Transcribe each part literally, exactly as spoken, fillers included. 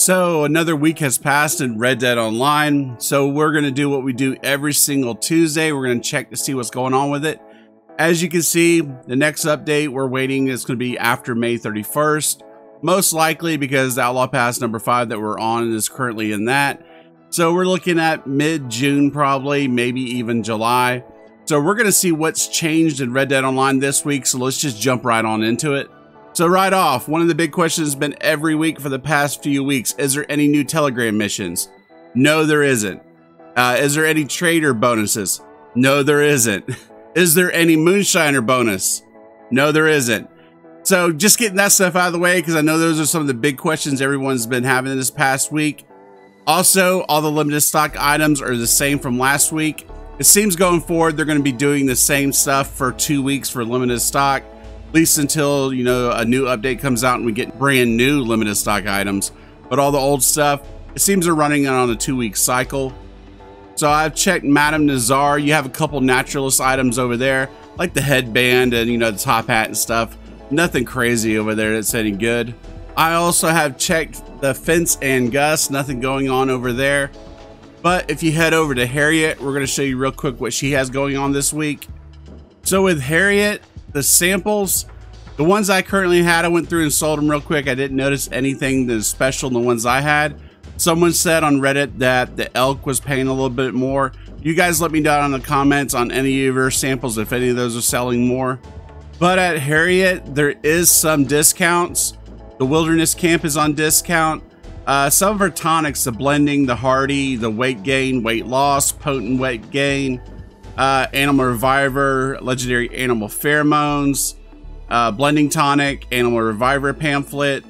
So another week has passed in Red Dead Online. So we're going to do what we do every single Tuesday. We're going to check to see what's going on with it. As you can see, the next update we're waiting is going to be after May thirty-first. Most likely because the Outlaw Pass number five that we're on is currently in that. So we're looking at mid-June probably, maybe even July. So we're going to see what's changed in Red Dead Online this week. So let's just jump right on into it. So right off, one of the big questions has been every week for the past few weeks. Is there any new Telegram missions? No, there isn't. Uh, is there any trader bonuses? No, there isn't. Is there any Moonshiner bonus? No, there isn't. So just getting that stuff out of the way because I know those are some of the big questions everyone's been having this past week. Also, all the limited stock items are the same from last week. It seems going forward they're going to be doing the same stuff for two weeks for limited stock. At least until, you know, a new update comes out and we get brand new limited stock items. But all the old stuff, it seems they're running on a two-week cycle. So I've checked Madame Nazar. You have a couple naturalist items over there, like the headband and, you know, the top hat and stuff. Nothing crazy over there that's any good. I also have checked the Fence and Gus. Nothing going on over there. But if you head over to Harriet, we're going to show you real quick what she has going on this week. So with Harriet, the samples, the ones I currently had, I went through and sold them real quick. I didn't notice anything that is special in the ones I had. Someone said on Reddit that the elk was paying a little bit more. You guys let me know in the comments on any of your samples if any of those are selling more. But at Harriet, there is some discounts. The Wilderness Camp is on discount. Uh, some of her tonics, the blending, the hardy, the weight gain, weight loss, potent weight gain, uh, animal reviver, legendary animal pheromones, uh, blending tonic, animal reviver pamphlet.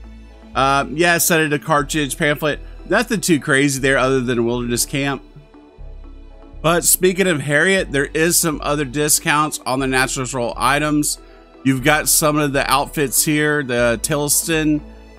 Uh, yeah, set it a cartridge pamphlet. Nothing too crazy there other than a Wilderness Camp. But speaking of Harriet, there is some other discounts on the Naturalist Roll items. You've got some of the outfits here, the Tilliston,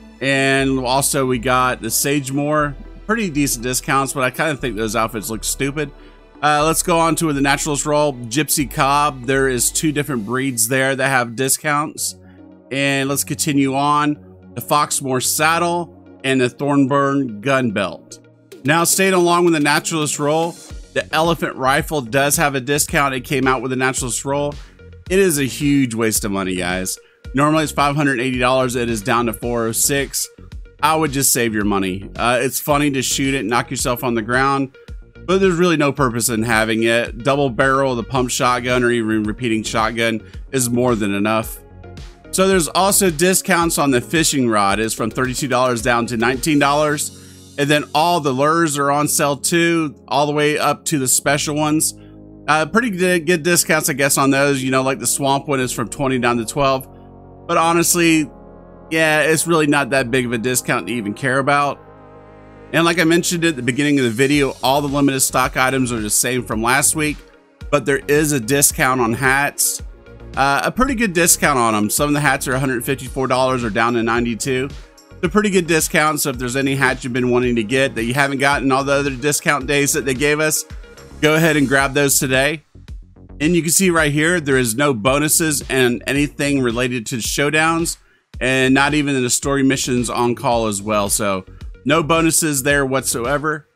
and also we got the Sagemore. Pretty decent discounts, but I kind of think those outfits look stupid. Uh, let's go on to the Naturalist Roll. Gypsy Cobb, there is two different breeds there that have discounts. And let's continue on. The Foxmore Saddle and the Thornburn Gun Belt. Now staying along with the Naturalist Roll, the Elephant Rifle does have a discount. It came out with the Naturalist Roll. It is a huge waste of money, guys. Normally it's five hundred eighty dollars. It is down to four oh six. I would just save your money. Uh, it's funny to shoot it, knock yourself on the ground, but there's really no purpose in having it. Double barrel, the pump shotgun, or even repeating shotgun is more than enough. So there's also discounts on the fishing rod. It's from thirty-two dollars down to nineteen dollars. And then all the lures are on sale too, all the way up to the special ones. Uh, pretty good, good discounts, I guess, on those. You know, like the swamp one is from twenty down to twelve. But honestly, yeah, it's really not that big of a discount to even care about. And like I mentioned at the beginning of the video, all the limited stock items are the same from last week. But there is a discount on hats. Uh, a pretty good discount on them. Some of the hats are one hundred fifty-four dollars or down to ninety-two dollars. A pretty good discount. So if there's any hats you've been wanting to get that you haven't gotten all the other discount days that they gave us, go ahead and grab those today. And you can see right here, there is no bonuses and anything related to showdowns, and not even in the story missions on call as well. So no bonuses there whatsoever.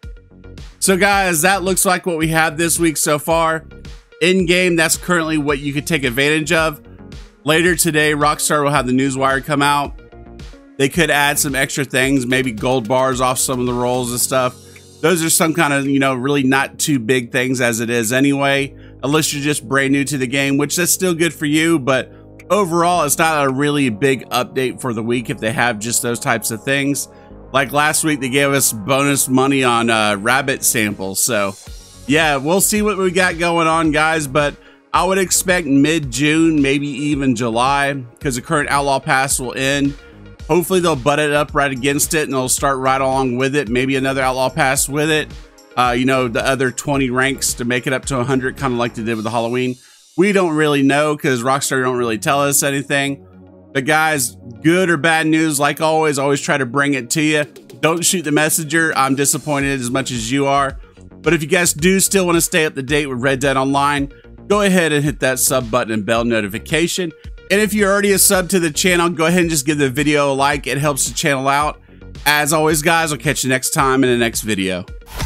So guys, that looks like what we have this week so far. In game, that's currently what you could take advantage of. Later today, Rockstar will have the Newswire come out. They could add some extra things, maybe gold bars off some of the rolls and stuff. Those are some kind of, you know, really not too big things as it is anyway, unless you're just brand new to the game, which that's still good for you. But overall, it's not a really big update for the week if they have just those types of things. Like last week, they gave us bonus money on uh, rabbit samples. So yeah, we'll see what we got going on, guys. But I would expect mid-June, maybe even July, because the current Outlaw Pass will end. Hopefully they'll butt it up right against it and they'll start right along with it. Maybe another Outlaw Pass with it. Uh, you know, the other twenty ranks to make it up to one hundred, kind of like they did with the Halloween. We don't really know because Rockstar don't really tell us anything. But guys, good or bad news, like always, always try to bring it to you. Don't shoot the messenger. I'm disappointed as much as you are. But if you guys do still want to stay up to date with Red Dead Online, go ahead and hit that sub button and bell notification. And if you're already a sub to the channel, go ahead and just give the video a like. It helps the channel out. As always, guys, I'll catch you next time in the next video.